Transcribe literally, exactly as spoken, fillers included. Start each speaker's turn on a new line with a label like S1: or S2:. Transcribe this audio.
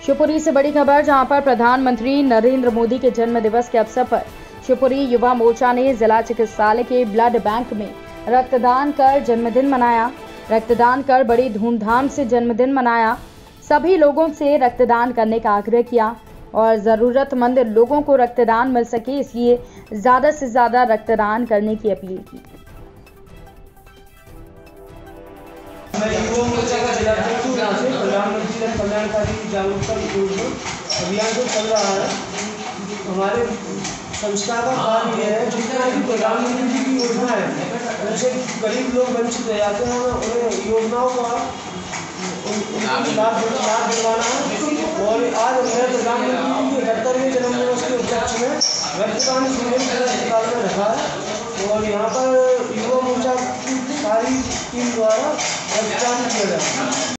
S1: शिवपुरी से बड़ी खबर, जहां पर प्रधानमंत्री नरेंद्र मोदी के जन्म दिवस के अवसर पर शिवपुरी युवा मोर्चा ने जिला चिकित्सालय के ब्लड बैंक में रक्तदान कर जन्मदिन मनाया। रक्तदान कर बड़ी धूमधाम से जन्मदिन मनाया। सभी लोगों से रक्तदान करने का आग्रह किया और ज़रूरतमंद लोगों को रक्तदान मिल सके, इसलिए ज़्यादा से ज़्यादा रक्तदान करने की अपील की।
S2: मैं युवा मोर्चा का जिला अध्यक्ष हूँ। यहाँ से प्रधानमंत्री जन कल्याणकारी जागरूकता योजना अभियान जो चल रहा है, हमारे संस्था का कार्य यह है जितना भी प्रधानमंत्री जी की योजना है उनसे गरीब लोग वंचित रह जाते हैं, उन्हें योजनाओं का उनको लाभ लाभ दिलवाना है। और आज हमने प्रधानमंत्री जी के इकहत्तरवें जन्म दिवस के उपलक्ष्य में रक्तदान शिविर अस्पताल में रखा है और यहाँ पर युवा मोर्चा की सारी टीम द्वारा रक्तदान किया जाता है।